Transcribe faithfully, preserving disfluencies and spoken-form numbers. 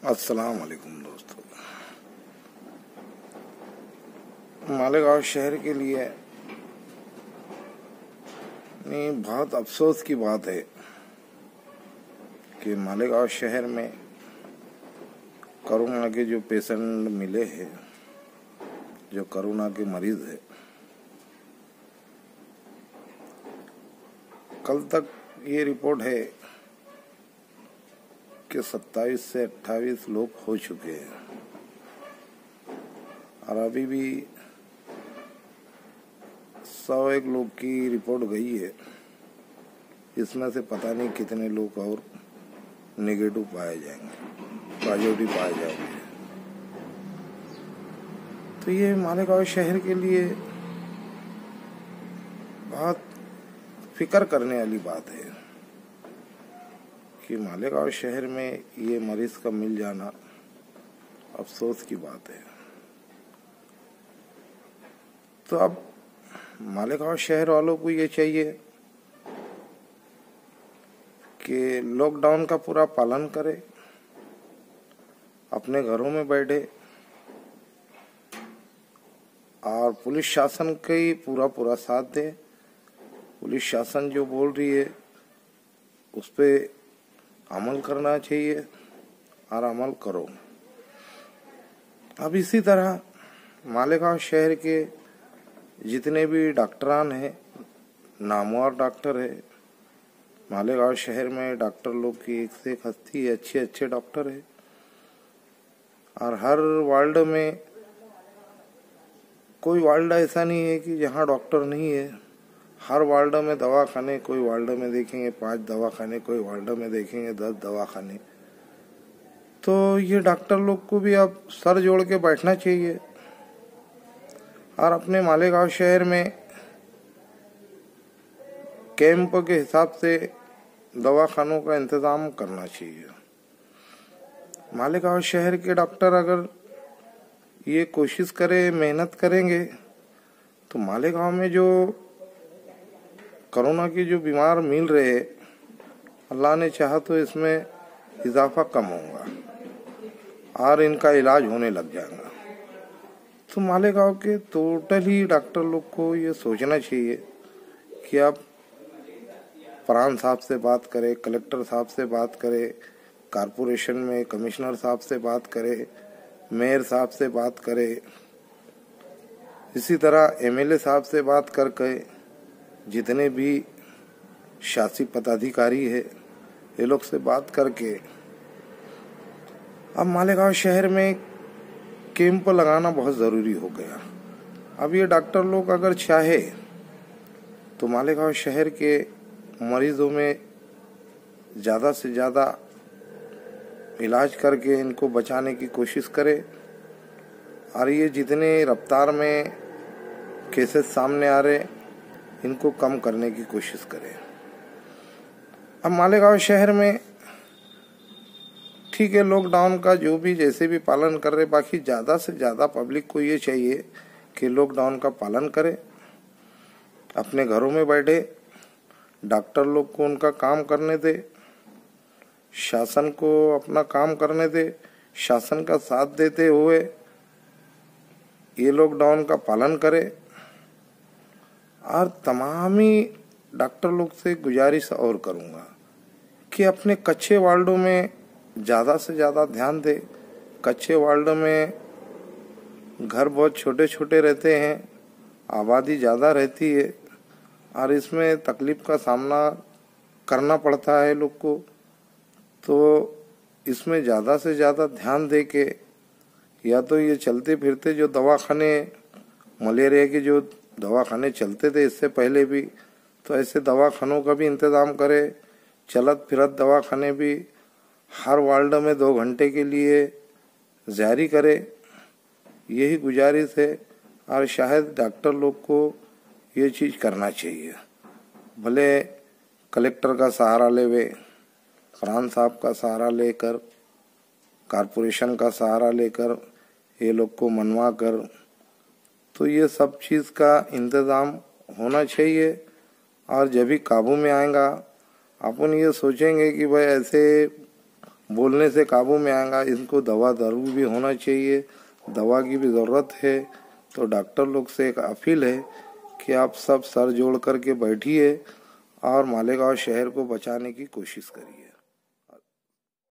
अस्सलाम वालेकुम दोस्तों। मालेगांव शहर के लिए नहीं, बहुत अफसोस की बात है कि मालेगांव शहर में कोरोना के जो पेशेंट मिले हैं, जो कोरोना के मरीज है, कल तक ये रिपोर्ट है कि सत्ताईस से अट्ठाईस लोग हो चुके हैं और अभी भी सौ एक लोग की रिपोर्ट गई है। इसमें से पता नहीं कितने लोग और नेगेटिव पाए जाएंगे, पॉजिटिव पाए जाएंगे। तो ये मालेगांव शहर के लिए बहुत फिक्र करने वाली बात है कि मालेगांव शहर में ये मरीज का मिल जाना अफसोस की बात है। तो अब मालेगांव शहर वालों को ये चाहिए कि लॉकडाउन का पूरा पालन करे, अपने घरों में बैठे और पुलिस शासन का ही पूरा पूरा साथ दे। पुलिस शासन जो बोल रही है उस पे अमल करना चाहिए और अमल करो। अब इसी तरह मालेगांव शहर के जितने भी डॉक्टरान हैं, नामवर डॉक्टर है, मालेगांव शहर में डॉक्टर लोग की एक से एक हस्ती है, अच्छे अच्छे डॉक्टर है और हर वार्ड में कोई वार्ड ऐसा नहीं है कि जहाँ डॉक्टर नहीं है। हर वार्ड में दवाखाने, कोई वार्ड में देखेंगे पांच दवाखाने, कोई वार्ड में देखेंगे दस दवाखाने। तो ये डॉक्टर लोग को भी अब सर जोड़ के बैठना चाहिए और अपने मालेगांव शहर में कैंप के हिसाब से दवाखानों का इंतजाम करना चाहिए। मालेगांव शहर के डॉक्टर अगर ये कोशिश करे, मेहनत करेंगे तो मालेगांव में जो कोरोना की जो बीमार मिल रहे हैं, अल्लाह ने चाहा तो इसमें इजाफा कम होगा और इनका इलाज होने लग जाएगा। तो मालेगांव के टोटल ही डॉक्टर लोग को ये सोचना चाहिए कि आप प्राण साहब से बात करें, कलेक्टर साहब से बात करें, कारपोरेशन में कमिश्नर साहब से बात करें, मेयर साहब से बात करें, इसी तरह एमएलए साहब से बात करके जितने भी शासी पदाधिकारी है ये लोग से बात करके अब मालेगांव शहर में कैंप लगाना बहुत ज़रूरी हो गया। अब ये डॉक्टर लोग अगर चाहे तो मालेगांव शहर के मरीजों में ज़्यादा से ज़्यादा इलाज करके इनको बचाने की कोशिश करे और ये जितने रफ्तार में केसेस सामने आ रहे इनको कम करने की कोशिश करें। अब मालेगांव शहर में ठीक है, लॉकडाउन का जो भी जैसे भी पालन कर रहे, बाकी ज़्यादा से ज़्यादा पब्लिक को ये चाहिए कि लॉकडाउन का पालन करे, अपने घरों में बैठे, डॉक्टर लोग को उनका काम करने दे, शासन को अपना काम करने दे, शासन का साथ देते हुए ये लॉकडाउन का पालन करे। और तमाम ही डॉक्टर लोग से गुजारिश और करूँगा कि अपने कच्चे वार्डों में ज़्यादा से ज़्यादा ध्यान दे। कच्चे वार्ड में घर बहुत छोटे छोटे रहते हैं, आबादी ज़्यादा रहती है और इसमें तकलीफ का सामना करना पड़ता है लोग को। तो इसमें ज़्यादा से ज़्यादा ध्यान दे के या तो ये चलते फिरते जो दवाखाने, मलेरिया के जो दवाखाने चलते थे इससे पहले भी, तो ऐसे दवाखानों का भी इंतज़ाम करे। चलत फिरत दवाखाने भी हर वार्ड में दो घंटे के लिए जारी करे, यही गुजारिश है। और शायद डॉक्टर लोग को ये चीज़ करना चाहिए। भले कलेक्टर का सहारा लेवे, प्राण साहब का सहारा लेकर, कारपोरेशन का सहारा लेकर ये लोग को मनवा कर, तो ये सब चीज़ का इंतज़ाम होना चाहिए। और जब भी काबू में आएगा अपन ये सोचेंगे कि भाई ऐसे बोलने से काबू में आएगा। इनको दवा दारू भी होना चाहिए, दवा की भी ज़रूरत है। तो डॉक्टर लोग से एक अपील है कि आप सब सर जोड़ कर के बैठिए और मालेगांव शहर को बचाने की कोशिश करिए।